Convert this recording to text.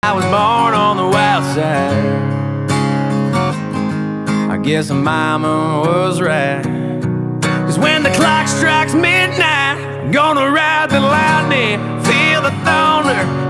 I was born on the wild side. I guess my mama was right. 'Cause when the clock strikes midnight, I'm gonna ride the lightning, feel the thunder,